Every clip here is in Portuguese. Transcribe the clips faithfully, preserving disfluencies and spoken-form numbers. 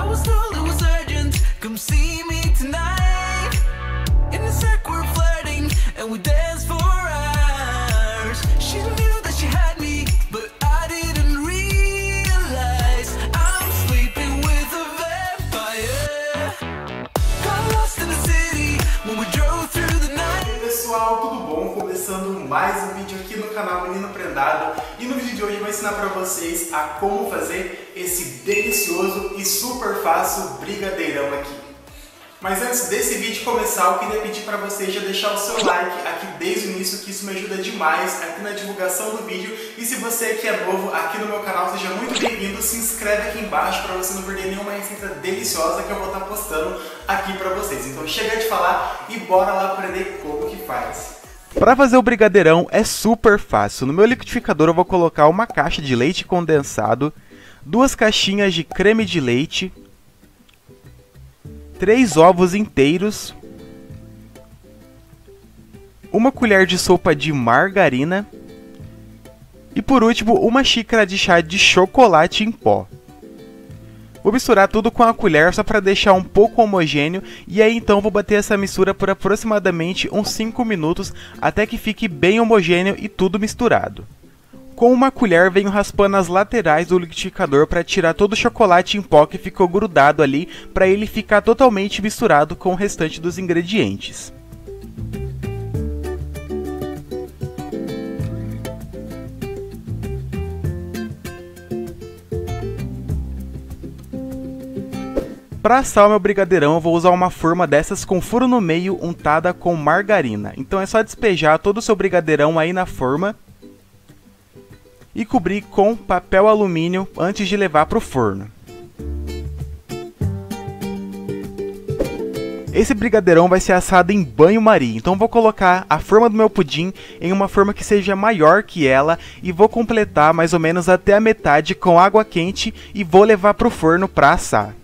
I was told it was urgent, come see me tonight. In the circle we're flirting and we dance for hours. She knew that she had me, but I didn't realize I'm sleeping with a vampire. Got lost in the city when we drove through the night. Oi pessoal, tudo bom? Começando mais um vídeo aqui no canal Menino Prendado. E no vídeo de hoje eu vou ensinar pra vocês a como fazer esse delicioso e super fácil brigadeirão aqui. Mas antes desse vídeo começar, eu queria pedir para você já deixar o seu like aqui desde o início, que isso me ajuda demais aqui na divulgação do vídeo. E se você que é novo aqui no meu canal, seja muito bem-vindo, se inscreve aqui embaixo para você não perder nenhuma receita deliciosa que eu vou estar postando aqui para vocês. Então chega de falar e bora lá aprender como que faz. Para fazer o brigadeirão é super fácil. No meu liquidificador eu vou colocar uma caixa de leite condensado, duas caixinhas de creme de leite, três ovos inteiros, uma colher de sopa de margarina e por último uma xícara de chá de chocolate em pó. Vou misturar tudo com a colher só para deixar um pouco homogêneo e aí então vou bater essa mistura por aproximadamente uns cinco minutos até que fique bem homogêneo e tudo misturado. Com uma colher venho raspando as laterais do liquidificador para tirar todo o chocolate em pó que ficou grudado ali, para ele ficar totalmente misturado com o restante dos ingredientes. Para assar o meu brigadeirão eu vou usar uma forma dessas com furo no meio untada com margarina. Então é só despejar todo o seu brigadeirão aí na forma e cobrir com papel alumínio antes de levar para o forno. Esse brigadeirão vai ser assado em banho-maria, então vou colocar a forma do meu pudim em uma forma que seja maior que ela e vou completar mais ou menos até a metade com água quente e vou levar para o forno para assar.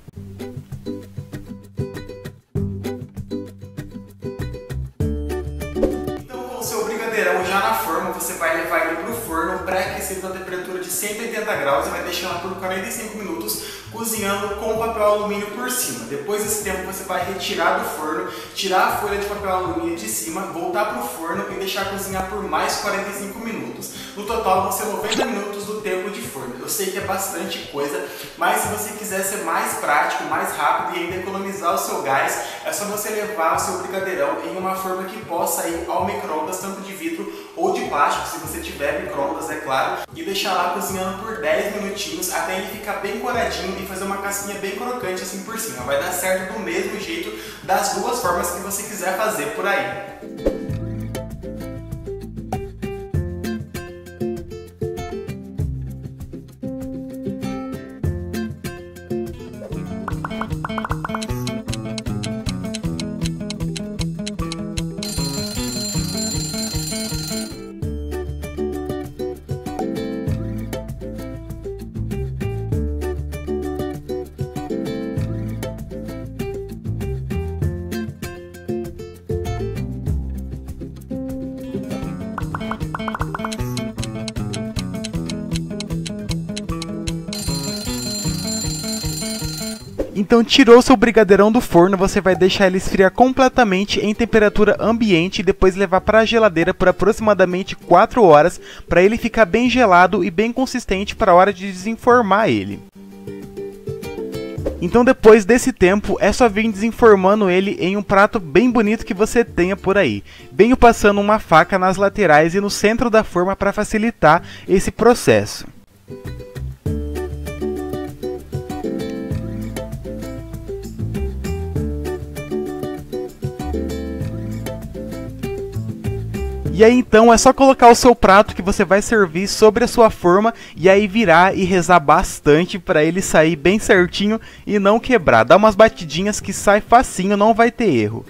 Já na forma, você vai levar ele para o forno pré-aquecido na temperatura de cento e oitenta graus e vai deixar lá por quarenta e cinco minutos cozinhando com papel alumínio por cima. Depois desse tempo você vai retirar do forno, tirar a folha de papel alumínio de cima, voltar para o forno e deixar cozinhar por mais quarenta e cinco minutos. No total vão ser noventa minutos do tempo de forno. Eu sei que é bastante coisa, mas se você quiser ser mais prático, mais rápido e ainda economizar o seu gás, é só você levar o seu brigadeirão em uma forma que possa ir ao micro-ondas, tanto de vidro ou de plástico, se você tiver micro-ondas, é claro, e deixar lá cozinhando por dez minutinhos até ele ficar bem coradinho e fazer uma casquinha bem crocante assim por cima. Vai dar certo do mesmo jeito das duas formas que você quiser fazer por aí. Então tirou seu brigadeirão do forno, você vai deixar ele esfriar completamente em temperatura ambiente e depois levar para a geladeira por aproximadamente quatro horas para ele ficar bem gelado e bem consistente para a hora de desenformar ele. Então depois desse tempo é só vir desenformando ele em um prato bem bonito que você tenha por aí. Venho passando uma faca nas laterais e no centro da forma para facilitar esse processo. E aí então é só colocar o seu prato que você vai servir sobre a sua forma e aí virar e rezar bastante para ele sair bem certinho e não quebrar. Dá umas batidinhas que sai facinho, não vai ter erro.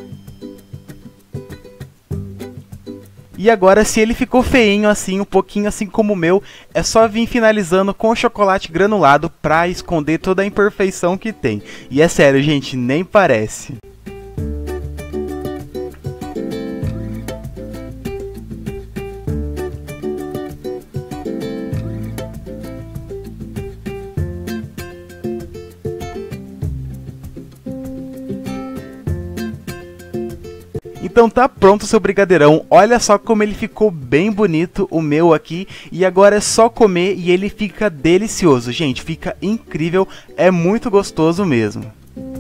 E agora, se ele ficou feinho assim, um pouquinho assim como o meu, é só vir finalizando com chocolate granulado para esconder toda a imperfeição que tem. E é sério, gente, nem parece. Então tá pronto o seu brigadeirão, olha só como ele ficou bem bonito, o meu aqui, e agora é só comer e ele fica delicioso, gente, fica incrível, é muito gostoso mesmo.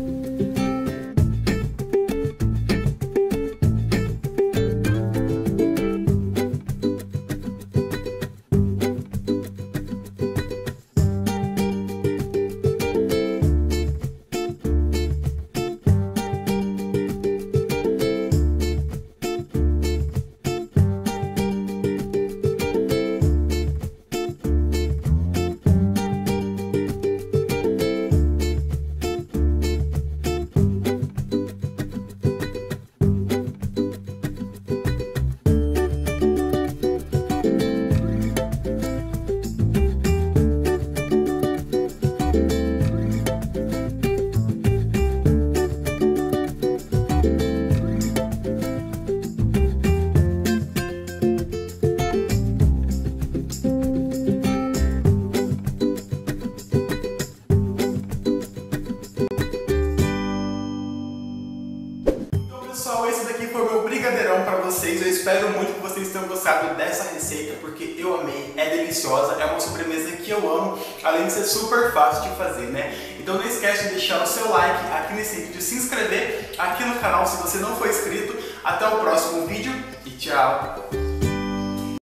Pessoal, esse daqui foi o meu brigadeirão para vocês. Eu espero muito que vocês tenham gostado dessa receita, porque eu amei, é deliciosa, é uma sobremesa que eu amo, além de ser super fácil de fazer, né? Então não esquece de deixar o seu like aqui nesse vídeo, se inscrever aqui no canal se você não for inscrito. Até o próximo vídeo e tchau!